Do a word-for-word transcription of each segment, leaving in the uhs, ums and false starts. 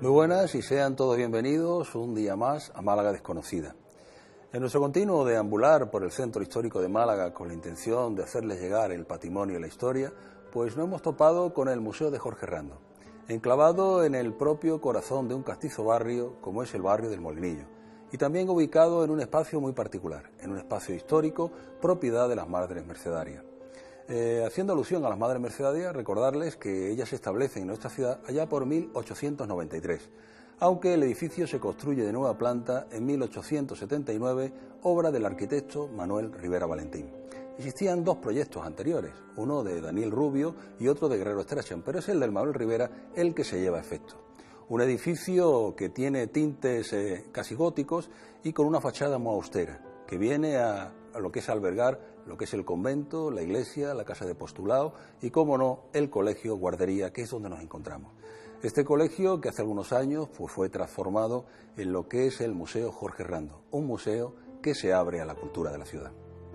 Muy buenas y sean todos bienvenidos un día más a Málaga Desconocida. En nuestro continuo deambular por el centro histórico de Málaga con la intención de hacerles llegar el patrimonio y la historia, pues nos hemos topado con el Museo de Jorge Rando, enclavado en el propio corazón de un castizo barrio como es el barrio del Molinillo, y también ubicado en un espacio muy particular, en un espacio histórico propiedad de las Madres Mercedarias. Eh, haciendo alusión a las Madres Mercedarias, recordarles que ellas se establecen en nuestra ciudad allá por mil ochocientos noventa y tres, aunque el edificio se construye de nueva planta en mil ochocientos setenta y nueve, obra del arquitecto Manuel Rivera Valentín. Existían dos proyectos anteriores, uno de Daniel Rubio y otro de Guerrero Strachan, pero es el del Manuel Rivera el que se lleva a efecto. Un edificio que tiene tintes eh, casi góticos y con una fachada muy austera, que viene a, a lo que es albergar lo que es el convento, la iglesia, la casa de postulado y, cómo no, el colegio guardería, que es donde nos encontramos. Este colegio, que hace algunos años pues, fue transformado en lo que es el Museo Jorge Rando, un museo que se abre a la cultura de la ciudad.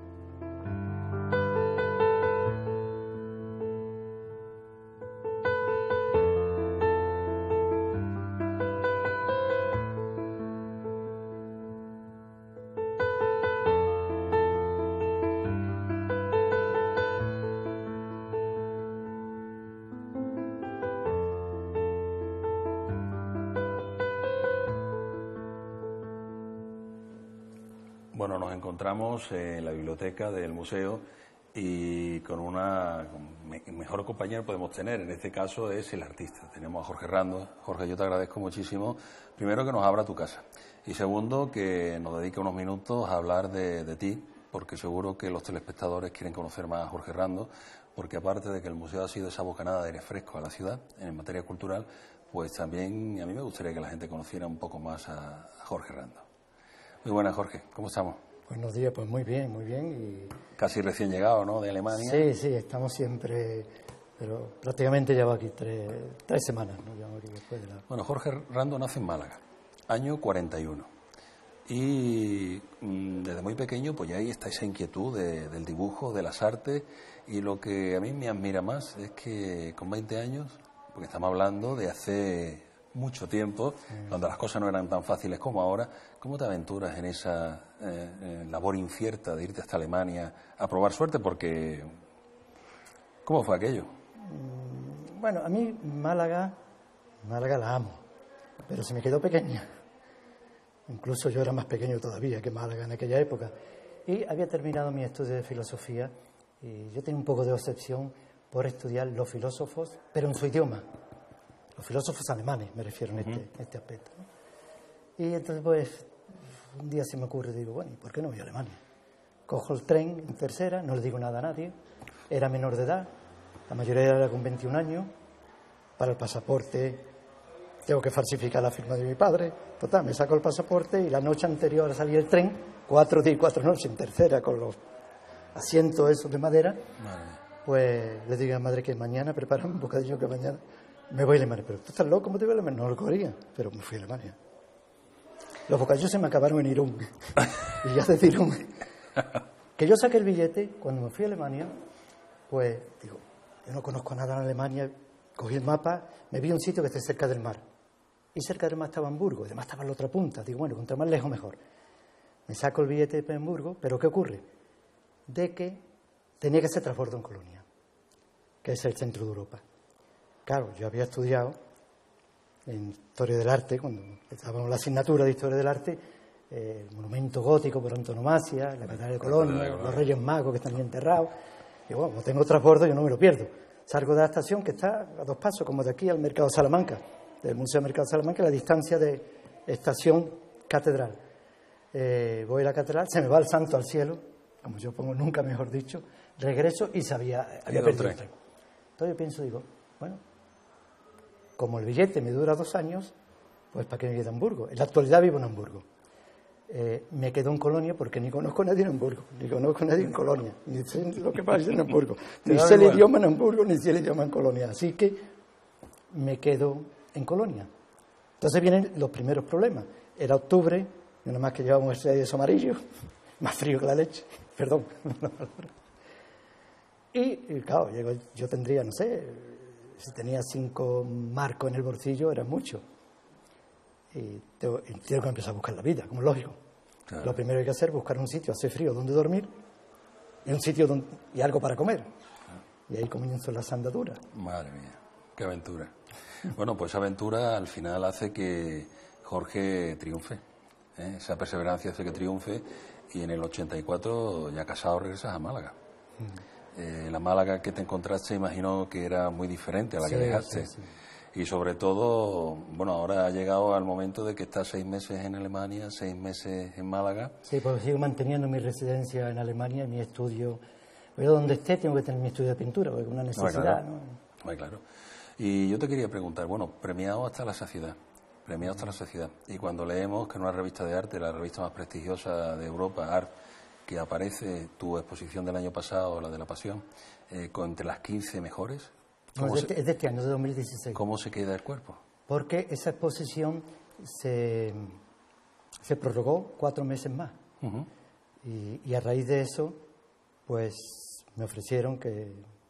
Bueno, nos encontramos en la biblioteca del museo y con una con mejor compañero podemos tener, en este caso es el artista. Tenemos a Jorge Rando. Jorge, yo te agradezco muchísimo, primero que nos abra tu casa y segundo que nos dedique unos minutos a hablar de, de ti, porque seguro que los telespectadores quieren conocer más a Jorge Rando, porque aparte de que el museo ha sido esa bocanada de aire fresco a la ciudad en materia cultural, pues también a mí me gustaría que la gente conociera un poco más a, a Jorge Rando. Muy buenas, Jorge. ¿Cómo estamos? Buenos días, pues muy bien, muy bien. Y... Casi recién llegado, ¿no?, de Alemania. Sí, sí, estamos siempre, pero prácticamente llevo aquí tres, tres semanas, ¿no? Llevo aquí después de la... Bueno, Jorge Rando nace en Málaga, año cuarenta y uno. Y mmm, desde muy pequeño, pues ya ahí está esa inquietud de, del dibujo, de las artes. Y lo que a mí me admira más es que con veinte años, porque estamos hablando de hace mucho tiempo, mm. cuando las cosas no eran tan fáciles como ahora, ¿cómo te aventuras en esa eh, eh, labor incierta de irte hasta Alemania a probar suerte? Porque, ¿cómo fue aquello? Mm, bueno, a mí Málaga, Málaga la amo, pero se me quedó pequeña. Incluso yo era más pequeño todavía que Málaga en aquella época. Y había terminado mi estudio de filosofía y yo tenía un poco de obsesión por estudiar los filósofos, pero en su idioma. Los filósofos alemanes, me refiero en este, uh-huh. en este aspecto, ¿no? Y entonces, pues, un día se me ocurre, digo, bueno, ¿y por qué no voy a Alemania? Cojo el tren en tercera, no le digo nada a nadie, era menor de edad, la mayoría era con veintiún años, para el pasaporte tengo que falsificar la firma de mi padre, total, me saco el pasaporte y la noche anterior a salir el tren, cuatro días y cuatro noches en tercera, con los asientos esos de madera, vale. Pues le digo a la madre que mañana prepara un bocadillo que mañana... Me voy a Alemania, pero tú estás loco, ¿cómo te voy a Alemania? No lo quería, pero me fui a Alemania. Los bocadillos se me acabaron en Irún. Y ya de Irún. Que yo saqué el billete, cuando me fui a Alemania, pues digo, yo no conozco nada en Alemania, cogí el mapa, me vi un sitio que está cerca del mar. Y cerca del mar estaba Hamburgo, y además estaba en la otra punta. Digo, bueno, contra más lejos mejor. Me saco el billete de Hamburgo, pero ¿qué ocurre? De que tenía que ser transbordo en Colonia, que es el centro de Europa. Claro, yo había estudiado en Historia del Arte, cuando estábamos en la asignatura de Historia del Arte, eh, el monumento gótico por antonomasia, la Catedral de Colonia, los Reyes Magos que están ahí enterrados. Y bueno, como tengo transbordo, yo no me lo pierdo. Salgo de la estación, que está a dos pasos, como de aquí al Mercado de Salamanca, del Museo del Mercado de Salamanca, la distancia de estación-catedral. Eh, voy a la catedral, se me va el santo al cielo, como yo pongo, nunca mejor dicho, regreso y sabía, había perdido el tren. Entonces yo pienso, digo, bueno, como el billete me dura dos años, pues ¿para qué me quedo en Hamburgo? En la actualidad vivo en Hamburgo. Eh, me quedo en Colonia porque ni conozco a nadie en Hamburgo, ni conozco a nadie en Colonia, ni sé lo que pasa en Hamburgo, ni sé el idioma en Hamburgo, ni sé el idioma en Colonia. Así que me quedo en Colonia. Entonces vienen los primeros problemas. Era octubre, nada más que llevaba un sellos amarillo, más frío que la leche, perdón. Y, y claro, yo tendría, no sé, si tenía cinco marcos en el bolsillo era mucho. y tengo, y tengo que empezar a buscar la vida, como lógico. Claro. Lo primero que hay que hacer es buscar un sitio, hace frío, donde dormir, y un sitio donde, y algo para comer. Claro. Y ahí comienzan las andaduras. Madre mía, qué aventura. Bueno, pues esa aventura al final hace que Jorge triunfe, ¿eh? Esa perseverancia hace que triunfe, y en el ochenta y cuatro, ya casado, regresas a Málaga. Mm. Eh, la Málaga que te encontraste, imagino que era muy diferente a la sí, que dejaste. Sí, sí. Y sobre todo, bueno, ahora ha llegado al momento de que estás seis meses en Alemania, seis meses en Málaga. Sí, pues sigo manteniendo mi residencia en Alemania, mi estudio. Yo donde esté tengo que tener mi estudio de pintura, porque es una necesidad, ¿no? Muy claro. Y yo te quería preguntar, bueno, premiado hasta la saciedad, premiado hasta la saciedad. Y cuando leemos que en una revista de arte, la revista más prestigiosa de Europa, Art, que aparece tu exposición del año pasado, la de la Pasión, eh, con entre las quince mejores. No, es, de este, es de este año, de dos mil dieciséis. ¿Cómo se queda el cuerpo? Porque esa exposición se, se prorrogó cuatro meses más. Uh-huh. y, y a raíz de eso, pues me ofrecieron que,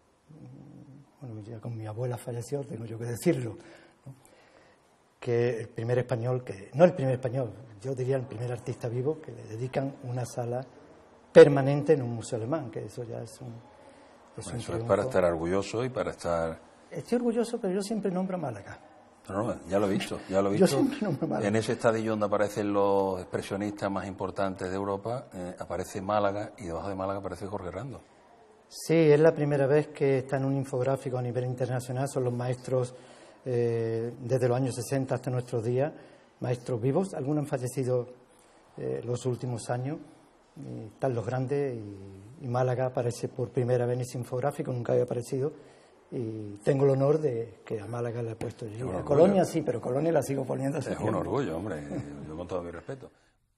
bueno, ya con mi abuela falleció, tengo yo que decirlo, ¿no? Que el primer español, que no el primer español, yo diría el primer artista vivo, que le dedican una sala permanente en un museo alemán, que eso ya es un... Es bueno, eso es para estar orgulloso y para estar... Estoy orgulloso, pero yo siempre nombro Málaga. No, no, ya lo he visto, ya lo he visto. Yo siempre nombro Málaga. En ese estadillo donde aparecen los expresionistas más importantes de Europa, eh, aparece Málaga, y debajo de Málaga aparece Jorge Rando. Sí, es la primera vez que está en un infográfico a nivel internacional. Son los maestros eh, desde los años sesenta hasta nuestros días, maestros vivos. Algunos han fallecido eh, los últimos años. Y están los grandes, y, y Málaga aparece por primera vez en ese infográfico, nunca había aparecido, y tengo el honor de que a Málaga le he puesto yo. A Colonia sí, pero Colonia la sigo poniendo. Es un orgullo, hombre, yo con todo mi respeto.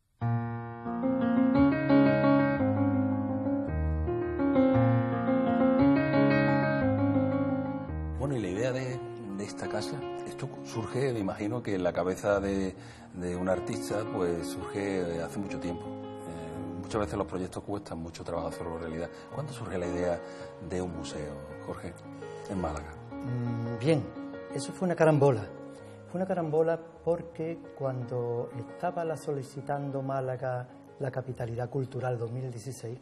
Bueno, y la idea de, de esta casa, esto surge, me imagino que en la cabeza de, de un artista, pues surge hace mucho tiempo. Muchas veces los proyectos cuestan mucho trabajo hacerlo realidad. ¿Cuándo surge la idea de un museo, Jorge, en Málaga? Bien, eso fue una carambola. Fue una carambola porque cuando estaba la solicitando Málaga la capitalidad cultural dos mil dieciséis,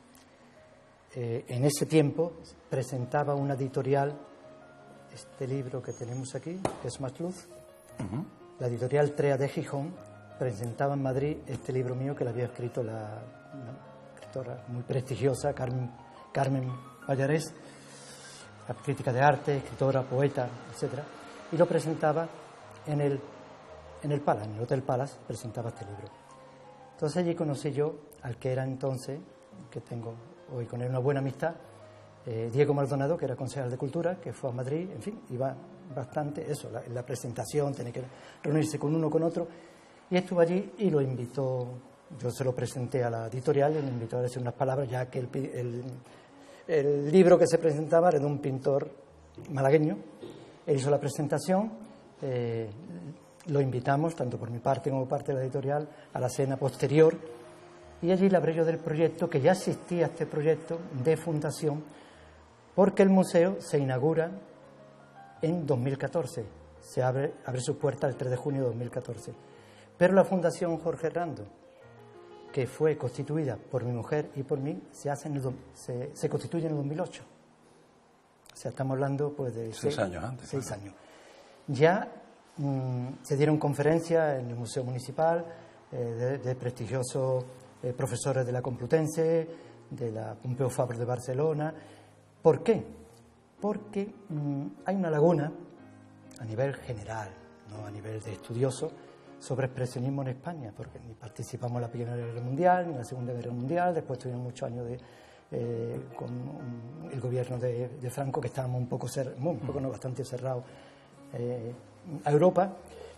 eh, en ese tiempo presentaba una editorial, este libro que tenemos aquí, que es Más Luz, uh-huh. La editorial Trea de Gijón, presentaba en Madrid este libro mío que lo había escrito la una escritora muy prestigiosa, Carmen, Carmen Pallarés, la crítica de arte, escritora, poeta, etcétera, y lo presentaba en el, en el Palace, en el Hotel Palace, presentaba este libro. Entonces allí conocí yo al que era entonces, que tengo hoy con él una buena amistad, eh, Diego Maldonado, que era concejal de Cultura, que fue a Madrid, en fin, iba bastante, eso, la, la presentación, tenía que reunirse con uno con otro. Y estuvo allí y lo invitó, yo se lo presenté a la editorial y le invitó a decir unas palabras, ya que el, el, el libro que se presentaba era de un pintor malagueño. Él hizo la presentación, eh, lo invitamos, tanto por mi parte como por parte de la editorial, a la cena posterior, y allí le hablé yo del proyecto, que ya existía este proyecto de fundación, porque el museo se inaugura en dos mil catorce, se abre, abre sus puertas el tres de junio de dos mil catorce. Pero la Fundación Jorge Rando, que fue constituida por mi mujer y por mí, se, hace en el, se, se constituye en el dos mil ocho. O sea, estamos hablando pues de... Seis, seis años antes. Seis años. Ya mmm, se dieron conferencias en el Museo Municipal eh, de, de prestigiosos eh, profesores de la Complutense, de la Pompeu Fabra de Barcelona. ¿Por qué? Porque mmm, hay una laguna a nivel general, no a nivel de estudioso, sobre expresionismo en España, porque ni participamos en la Primera Guerra Mundial, ni en la Segunda Guerra Mundial, después tuvimos muchos años de, eh, con un, el gobierno de, de Franco, que estábamos un poco, cer, un poco no, bastante cerrados eh, a Europa.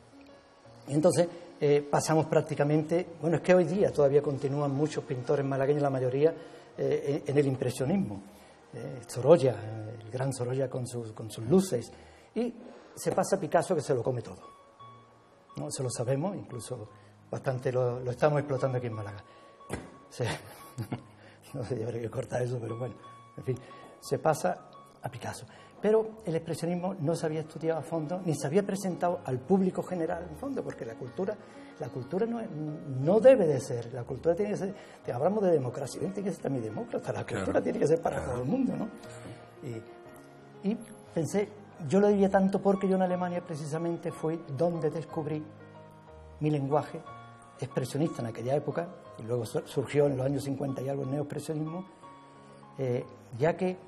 Y entonces eh, pasamos prácticamente, bueno, es que hoy día todavía continúan muchos pintores malagueños, la mayoría, eh, en el impresionismo. Eh, Sorolla, el gran Sorolla con sus, con sus luces, y se pasa a Picasso, que se lo come todo. ¿No? Eso lo sabemos, incluso bastante lo, lo estamos explotando aquí en Málaga. Se, no sé, habría que cortar eso, pero bueno, en fin, se pasa a Picasso. Pero el expresionismo no se había estudiado a fondo, ni se había presentado al público general en fondo, porque la cultura, la cultura no, es, no debe de ser, la cultura tiene que ser, te hablamos de democracia, tiene que ser también demócrata, la cultura claro. tiene que ser para claro. todo el mundo, ¿no? Y, y pensé, yo lo diría tanto porque yo en Alemania precisamente fue donde descubrí mi lenguaje expresionista en aquella época, y luego surgió en los años cincuenta y algo el neoexpresionismo, eh, ya que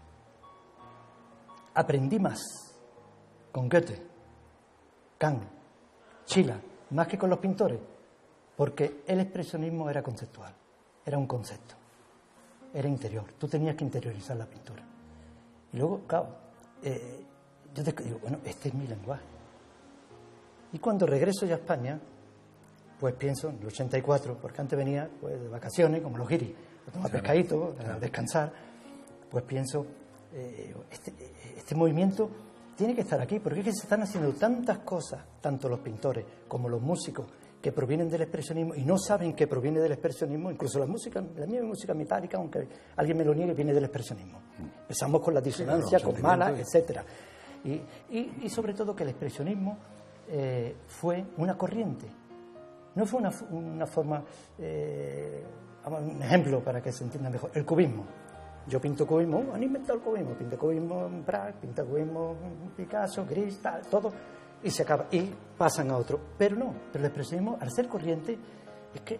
aprendí más con Goethe, Kant, Schiller, más que con los pintores, porque el expresionismo era conceptual, era un concepto, era interior, tú tenías que interiorizar la pintura. Y luego, claro, eh, yo digo, bueno, este es mi lenguaje. Y cuando regreso ya a España, pues pienso en el ochenta y cuatro, porque antes venía pues, de vacaciones, como los guiris, a tomar claro, pescadito, claro. a descansar, pues pienso, eh, este, este movimiento tiene que estar aquí, porque es que se están haciendo tantas cosas, tanto los pintores como los músicos, que provienen del expresionismo y no saben que proviene del expresionismo, incluso la música, la misma música metálica, aunque alguien me lo niegue, viene del expresionismo. Empezamos con la disonancia, sí, claro, con Mahler, etcétera. Y, y, y sobre todo que el expresionismo eh, fue una corriente, no fue una, una forma, eh, un ejemplo para que se entienda mejor, el cubismo. Yo pinto cubismo, han inventado el cubismo, pinto cubismo en Braque, pinto cubismo en Picasso, Gris, tal, todo, y se acaba, y pasan a otro. Pero no, pero el expresionismo, al ser corriente, es que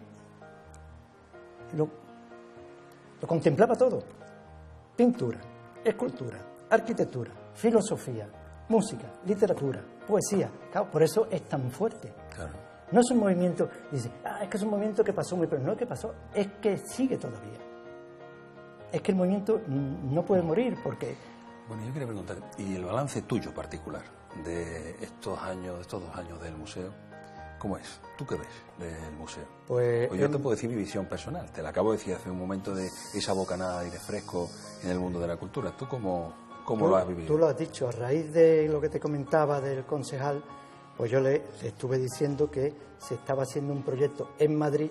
lo, lo contemplaba todo. Pintura, escultura, arquitectura, filosofía, música, literatura, poesía. Claro, por eso es tan fuerte. Claro. No es un movimiento, dice, ah, es que es un movimiento que pasó muy, pero no es que pasó, es que sigue todavía. Es que el movimiento no puede morir porque... Bueno, yo quería preguntar, ¿y el balance tuyo particular de estos años, de estos dos años del museo, cómo es? ¿Tú qué ves del museo? Pues, pues yo en... te puedo decir mi visión personal, te la acabo de decir hace un momento, de esa bocanada de aire fresco en el mundo de la cultura. ¿Tú cómo, cómo tú, lo has vivido? Tú lo has dicho, a raíz de lo que te comentaba del concejal, pues yo le, le estuve diciendo que se estaba haciendo un proyecto en Madrid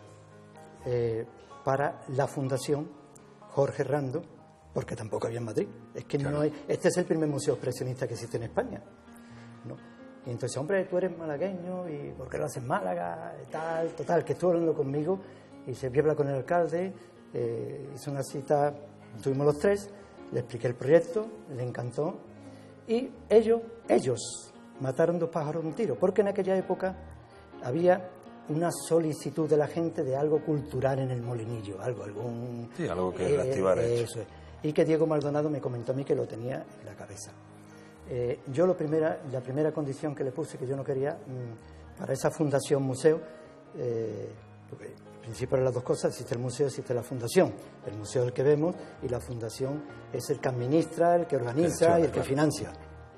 eh, para la Fundación Jorge Rando, porque tampoco había en Madrid. Es que claro. no hay, este es el primer museo expresionista que existe en España, ¿no? Y entonces, hombre, tú eres malagueño, ¿y por qué lo haces en Málaga? Tal, total, que estuvo hablando conmigo y se habla con el alcalde, eh, hizo una cita, estuvimos los tres, le expliqué el proyecto, le encantó, y ellos, ellos mataron dos pájaros de un tiro, porque en aquella época había una solicitud de la gente de algo cultural en el Molinillo, algo, algún... Sí, algo que eh, reactivar eh, eso. Es. Y que Diego Maldonado me comentó a mí que lo tenía en la cabeza. Eh, yo lo primera, la primera condición que le puse, que yo no quería, mmm, para esa fundación museo, eh, porque en principio eran las dos cosas, existe el museo, existe la fundación. El museo es el que vemos y la fundación es el que administra, el que organiza y el que claro. financia.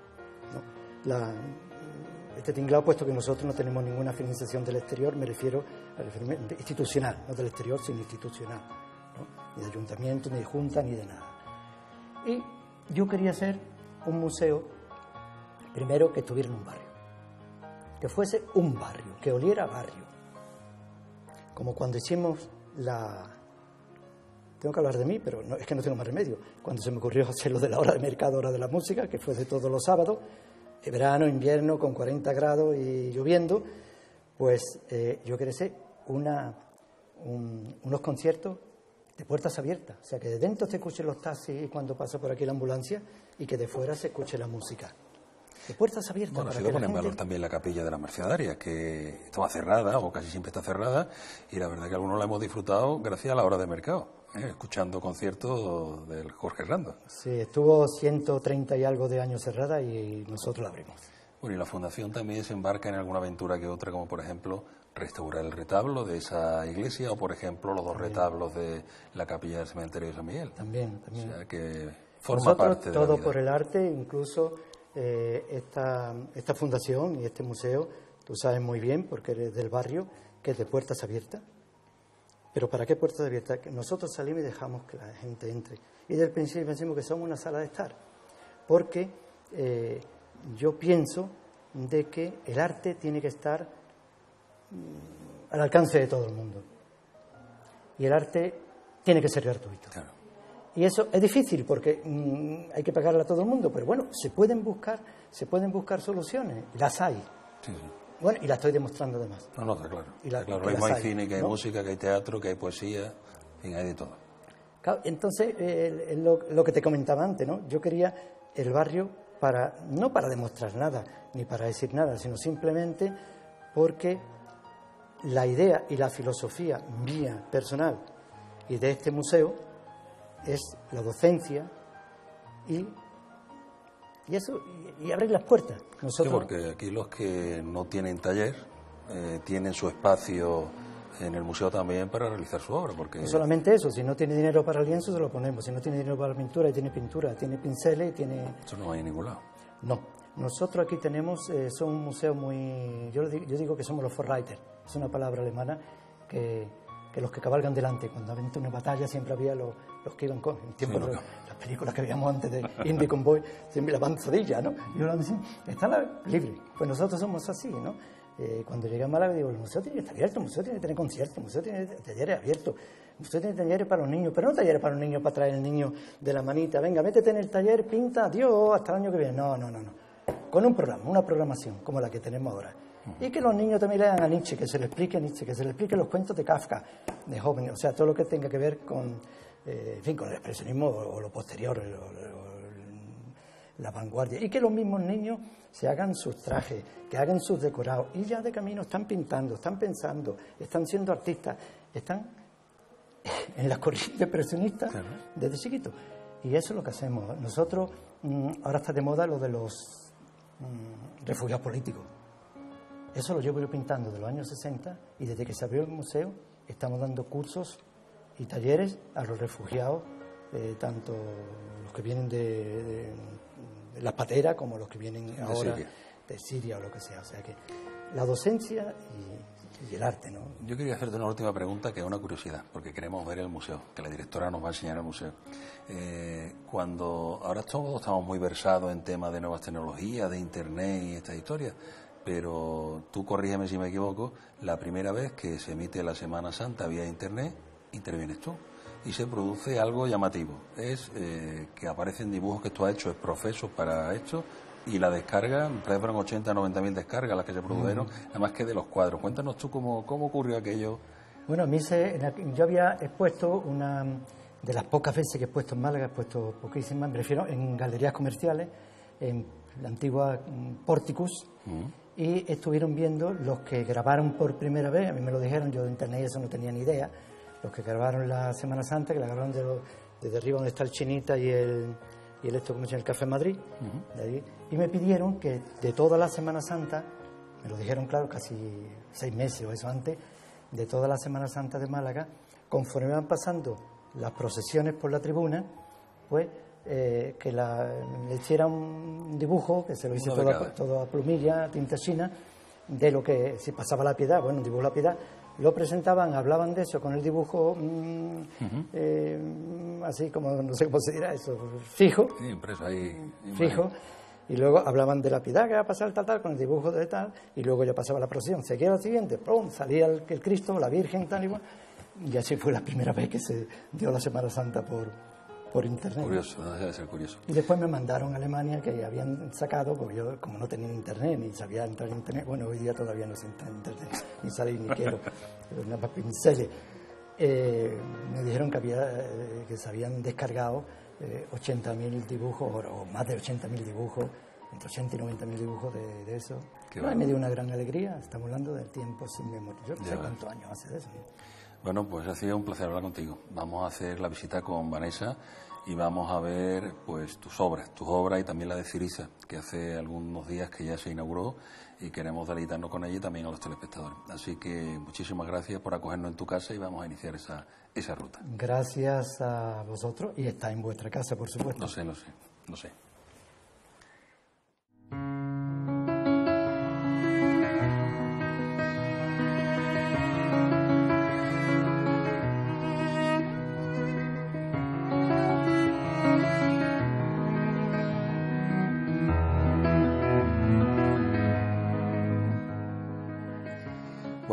¿No? La... Este tinglado, puesto que nosotros no tenemos ninguna financiación del exterior, me refiero al institucional, no del exterior, sino institucional, ¿no? Ni de ayuntamiento, ni de junta, ni de nada. Y yo quería hacer un museo, primero, que estuviera en un barrio, que fuese un barrio, que oliera a barrio. Como cuando hicimos la... Tengo que hablar de mí, pero no, es que no tengo más remedio. Cuando se me ocurrió hacer lo de la hora de mercado, hora de la música, que fue de todos los sábados, verano, invierno, con cuarenta grados y lloviendo, pues eh, yo quería hacer una, un, unos conciertos de puertas abiertas, o sea, que de dentro se escuchen los taxis cuando pasa por aquí la ambulancia y que de fuera se escuche la música. De puertas abiertas. Bueno, para se que lo pone en gente... valor también la capilla de la Mercedaria, que estaba cerrada, o casi siempre está cerrada, y la verdad que algunos la hemos disfrutado gracias a la hora de mercado, ¿eh? Escuchando conciertos del Jorge Rando. Sí, estuvo ciento treinta y algo de años cerrada y nosotros la abrimos. Bueno, y la Fundación también se embarca en alguna aventura que otra, como por ejemplo restaurar el retablo de esa iglesia, o por ejemplo los dos también. retablos de la capilla del cementerio de San Miguel. También, también. O sea, que forma nosotros, parte de todo la vida. Por el arte, incluso eh, esta, esta fundación y este museo, tú sabes muy bien, porque eres del barrio, que es de puertas abiertas. ¿Pero para qué puertas abiertas? Que nosotros salimos y dejamos que la gente entre. Y desde el principio decimos que somos una sala de estar, porque eh, yo pienso de que el arte tiene que estar mmm, al alcance de todo el mundo. Y el arte tiene que ser gratuito. Claro. Y eso es difícil porque mmm, hay que pagarle a todo el mundo, pero bueno, se pueden buscar, se pueden buscar soluciones, las hay. Sí, sí. Bueno, y las estoy demostrando además. No, no, está claro. Y la, está claro. que Lo mismo las hay cine, que hay ¿no? música, que hay teatro, que hay poesía, en fin, hay de todo. Claro, entonces, eh, lo, lo que te comentaba antes, ¿no? Yo quería el barrio para, no para demostrar nada, ni para decir nada, sino simplemente porque la idea y la filosofía mía personal y de este museo es la docencia y, y eso, y, y abrir las puertas. Nosotros, Sí, porque aquí los que no tienen taller eh, tienen su espacio en el museo también para realizar su obra. Porque no solamente eso, si no tiene dinero para el lienzo se lo ponemos, si no tiene dinero para la pintura, tiene pintura, tiene pinceles, tiene... Eso no hay en ningún lado. No, nosotros aquí tenemos, eh, son un museo muy... Yo digo, yo digo que somos los Vorreiter, es una palabra alemana que, que los que cabalgan delante, cuando había una batalla siempre había los, los que iban con... En tiempo Sí, de no, las películas que veíamos antes de Indy Convoy, siempre la panzadilla, ¿no? Y ahora dicen, está la, libre. Pues nosotros somos así, ¿no? Eh, cuando llegué a Málaga digo, el museo tiene que estar abierto, el museo tiene que tener conciertos, el museo tiene talleres abiertos, el museo tiene talleres para los niños, pero no talleres para los niños para traer el niño de la manita, venga, métete en el taller, pinta, adiós, hasta el año que viene. No, no, no, no. Con un programa, una programación como la que tenemos ahora. Y que los niños también lean a Nietzsche, que se le explique a Nietzsche, que se le explique los cuentos de Kafka, de jóvenes, o sea, todo lo que tenga que ver con, eh, en fin, con el expresionismo o, o lo posterior, o, o, la vanguardia, y que los mismos niños se hagan sus trajes, que hagan sus decorados, y ya de camino están pintando, están pensando, están siendo artistas, están en la corriente expresionista claro. Desde chiquitos. Y eso es lo que hacemos. Nosotros, mmm, ahora está de moda lo de los mmm, refugiados políticos. Eso lo llevo yo pintando de los años sesenta, y desde que se abrió el museo estamos dando cursos y talleres a los refugiados, eh, tanto los que vienen de, de las pateras como los que vienen de ahora Siria. de Siria o lo que sea. O sea que la docencia y, y el arte, ¿no? Yo quería hacerte una última pregunta, que es una curiosidad, porque queremos ver el museo, que la directora nos va a enseñar el museo. Eh, cuando ahora todos estamos muy versados en temas de nuevas tecnologías, de internet y estas historias, pero tú corrígeme si me equivoco, la primera vez que se emite la Semana Santa vía internet, intervienes tú. Y se produce algo llamativo. Es eh, que aparecen dibujos que tú has hecho, es profeso para esto, y la descarga, fueron ochenta, noventa mil descargas las que se produjeron, mm. nada más que de los cuadros. Cuéntanos tú cómo, cómo ocurrió aquello. Bueno, a mí se, yo había expuesto una de las pocas veces que he expuesto en Málaga, he expuesto poquísimas, me refiero en galerías comerciales, en la antigua Porticus, mm. y estuvieron viendo los que grabaron por primera vez, a mí me lo dijeron, yo de internet eso no tenía ni idea, los que grabaron la Semana Santa, que la grabaron de lo, desde arriba donde está el Chinita y el, y el esto, como se llama, el Café Madrid, uh-huh. de ahí, y me pidieron que de toda la Semana Santa, me lo dijeron claro, casi seis meses o eso antes, de toda la Semana Santa de Málaga, conforme van pasando las procesiones por la tribuna, pues eh, que la, le hiciera un dibujo, que se lo hice todo a, todo a plumilla, tinta china, de lo que si pasaba la Piedad, bueno, un dibujo de la Piedad, lo presentaban, hablaban de eso con el dibujo mmm, uh-huh. eh, así como, no sé cómo se dirá eso, fijo, sí, impreso ahí, fijo, y luego hablaban de la Piedad que va a pasar tal, tal, con el dibujo de tal, y luego ya pasaba la procesión, seguía la siguiente, ¡pum!, salía el, el Cristo, la Virgen, tal y igual, y así fue la primera vez que se dio la Semana Santa por, por internet. Curioso, ¿no? Debe ser curioso. Y después me mandaron a Alemania, que habían sacado, porque yo como no tenía internet, ni sabía entrar en internet, bueno, hoy día todavía no sé entrar en internet, ni salir ni quiero, nada más pinceles, eh, me dijeron que había eh, que se habían descargado eh, ochenta mil dibujos, o, o más de ochenta mil dibujos, entre ochenta y noventa mil dibujos de, de eso. No, me dio una gran alegría, estamos hablando del tiempo sin memoria, yo no sé cuántos años hace de eso, ¿no? Bueno, pues ha sido un placer hablar contigo. Vamos a hacer la visita con Vanessa y vamos a ver pues tus obras, tus obras y también la de Cirisa, que hace algunos días que ya se inauguró y queremos deleitarnos con ella y también a los telespectadores. Así que muchísimas gracias por acogernos en tu casa y vamos a iniciar esa, esa ruta. Gracias a vosotros y está en vuestra casa, por supuesto. No sé, no sé, no sé.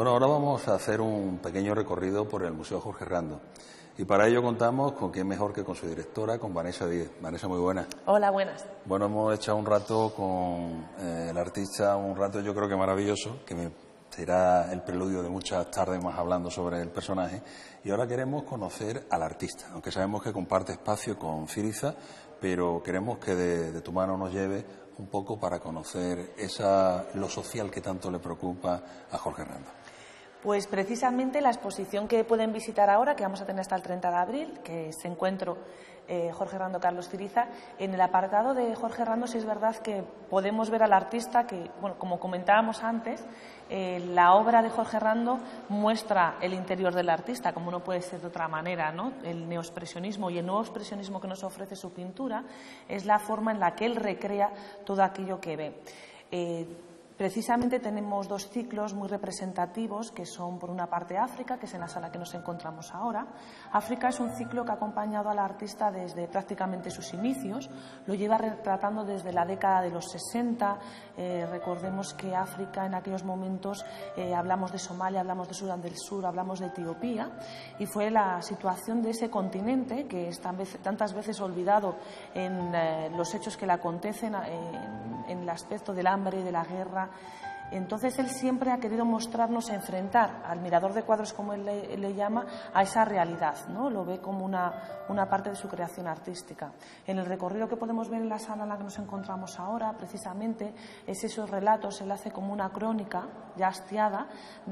Bueno, ahora vamos a hacer un pequeño recorrido por el Museo Jorge Rando. Y para ello contamos con quién mejor que con su directora, con Vanessa Díez. Vanessa, muy buenas. Hola, buenas. Bueno, hemos echado un rato con eh, el artista, un rato yo creo que maravilloso, que me, será el preludio de muchas tardes más hablando sobre el personaje. Y ahora queremos conocer al artista, aunque sabemos que comparte espacio con Firiza, pero queremos que de, de tu mano nos lleve un poco para conocer esa, lo social que tanto le preocupa a Jorge Rando. Pues precisamente la exposición que pueden visitar ahora, que vamos a tener hasta el treinta de abril, que es Encuentro eh, Jorge Rando Carlos Firiza, en el apartado de Jorge Rando sí es verdad que podemos ver al artista que, bueno, como comentábamos antes, eh, la obra de Jorge Rando muestra el interior del artista, como no puede ser de otra manera, ¿no? El neoexpresionismo y el nuevo expresionismo que nos ofrece su pintura es la forma en la que él recrea todo aquello que ve. Eh, Precisamente tenemos dos ciclos muy representativos que son, por una parte, África, que es en la sala que nos encontramos ahora. África es un ciclo que ha acompañado al artista desde prácticamente sus inicios, lo lleva retratando desde la década de los sesenta. Eh, recordemos que África en aquellos momentos, eh, hablamos de Somalia, hablamos de Sudán del Sur, hablamos de Etiopía, y fue la situación de ese continente que es tan vez, tantas veces olvidado en eh, los hechos que le acontecen, eh, en el aspecto del hambre y de la guerra. Entonces él siempre ha querido mostrarnos, enfrentar al mirador de cuadros, como él le, le llama, a esa realidad, ¿no? Lo ve como una, una parte de su creación artística. En el recorrido que podemos ver en la sala en la que nos encontramos ahora, precisamente, es esos relatos, él hace como una crónica ya hastiada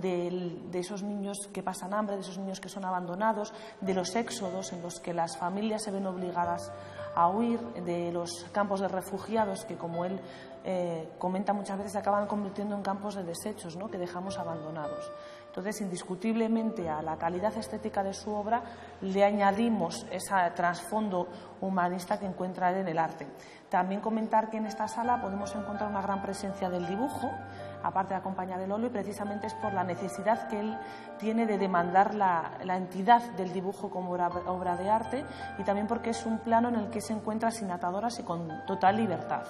de, de esos niños que pasan hambre, de esos niños que son abandonados, de los éxodos en los que las familias se ven obligadas a huir, de los campos de refugiados que, como él eh, comenta muchas veces, se acaban convirtiendo en campos de desechos, ¿no? Que dejamos abandonados. Entonces, indiscutiblemente a la calidad estética de su obra le añadimos ese trasfondo humanista que encuentra él en el arte. También comentar que en esta sala podemos encontrar una gran presencia del dibujo, aparte de acompañar el óleo, y precisamente es por la necesidad que él tiene de demandar la, la entidad del dibujo como obra, obra de arte, y también porque es un plano en el que se encuentra sin ataduras y con total libertad.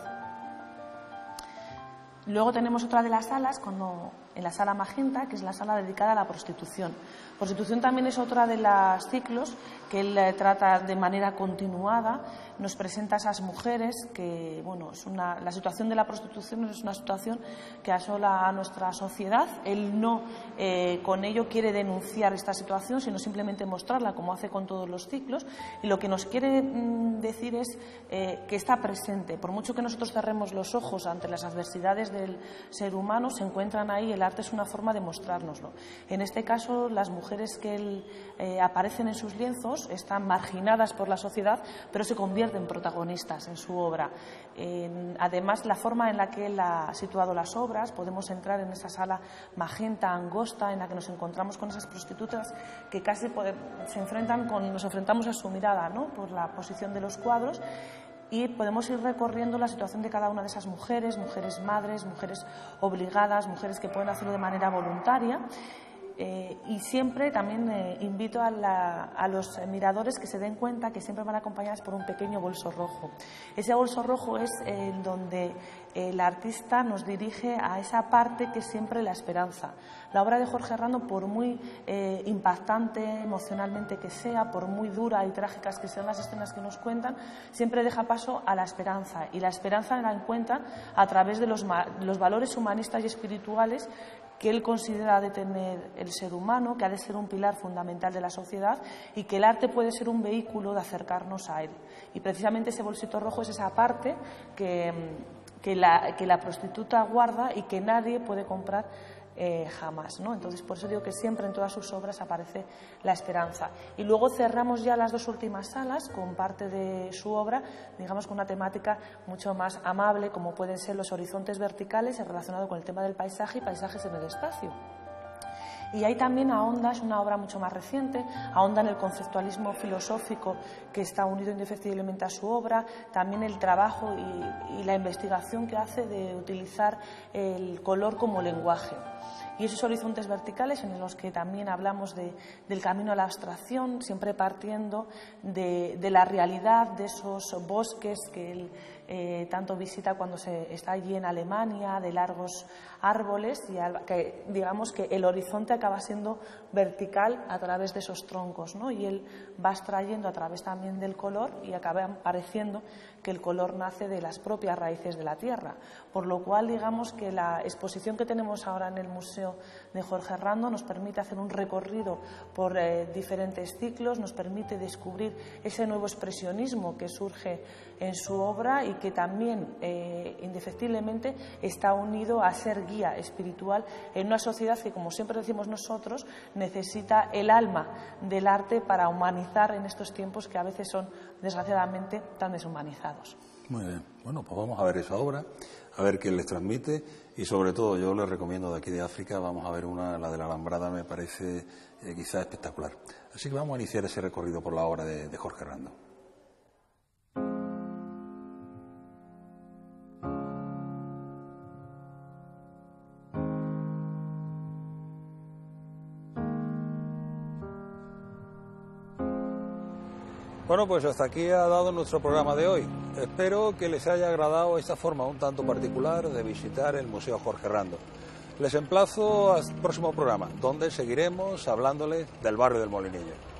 Luego tenemos otra de las salas, cuando, en la sala Magenta, que es la sala dedicada a la prostitución. Prostitución también es otra de los ciclos que él eh, trata de manera continuada. Nos presenta a esas mujeres que, bueno, es una, la situación de la prostitución es una situación que asola a nuestra sociedad. Él no eh, con ello quiere denunciar esta situación, sino simplemente mostrarla, como hace con todos los ciclos. Y lo que nos quiere mm, decir es eh, que está presente. Por mucho que nosotros cerremos los ojos ante las adversidades del ser humano, se encuentran ahí. El arte es una forma de mostrárnoslo. En este caso, las mujeres que él, eh, aparecen en sus lienzos están marginadas por la sociedad, pero se convierten en protagonistas en su obra. Eh, además, la forma en la que él ha situado las obras, podemos entrar en esa sala magenta, angosta, en la que nos encontramos con esas prostitutas que casi podemos, se enfrentan con, nos enfrentamos a su mirada, ¿no? Por la posición de los cuadros. Y podemos ir recorriendo la situación de cada una de esas mujeres, mujeres madres, mujeres obligadas, mujeres que pueden hacerlo de manera voluntaria. Eh, y siempre también eh, invito a, la, a los miradores que se den cuenta que siempre van acompañadas por un pequeño bolso rojo. Ese bolso rojo es eh, donde el artista nos dirige a esa parte que es siempre la esperanza. La obra de Jorge Rando, por muy eh, impactante emocionalmente que sea, por muy dura y trágicas que sean las escenas que nos cuentan, siempre deja paso a la esperanza. Y la esperanza la encuentra a través de los, los valores humanistas y espirituales que él considera de tener el ser humano, que ha de ser un pilar fundamental de la sociedad y que el arte puede ser un vehículo de acercarnos a él. Y precisamente ese bolsito rojo es esa parte que, que, la, que la prostituta guarda y que nadie puede comprar Eh, jamás, ¿no? Entonces, por eso digo que siempre en todas sus obras aparece la esperanza. Y luego cerramos ya las dos últimas salas con parte de su obra, digamos, con una temática mucho más amable, como pueden ser los horizontes verticales relacionado con el tema del paisaje y paisajes en el espacio. Y ahí también ahonda, es una obra mucho más reciente, ahonda en el conceptualismo filosófico que está unido indefectiblemente a su obra, también el trabajo y, y la investigación que hace de utilizar el color como lenguaje. Y esos horizontes verticales en los que también hablamos de, del camino a la abstracción, siempre partiendo de, de la realidad de esos bosques que él eh, tanto visita cuando se está allí en Alemania, de largos árboles, y al, que digamos que el horizonte acaba siendo vertical a través de esos troncos, ¿no? Y él va extrayendo a través también del color y acaba pareciendo que el color nace de las propias raíces de la tierra, por lo cual digamos que la exposición que tenemos ahora en el Museo de Jorge Rando nos permite hacer un recorrido por eh, diferentes ciclos, nos permite descubrir ese nuevo expresionismo que surge en su obra y que también eh, indefectiblemente está unido a ser guía espiritual en una sociedad que, como siempre decimos nosotros, necesita el alma del arte para humanizar en estos tiempos que a veces son desgraciadamente tan deshumanizados. Muy bien, bueno, pues vamos a ver esa obra, a ver qué les transmite y sobre todo yo les recomiendo de aquí de África, vamos a ver una, la de la Alambrada me parece eh, quizá espectacular. Así que vamos a iniciar ese recorrido por la obra de, de Jorge Rando. Bueno, pues hasta aquí ha dado nuestro programa de hoy. Espero que les haya agradado esta forma un tanto particular de visitar el Museo Jorge Rando. Les emplazo al próximo programa, donde seguiremos hablándoles del barrio del Molinillo.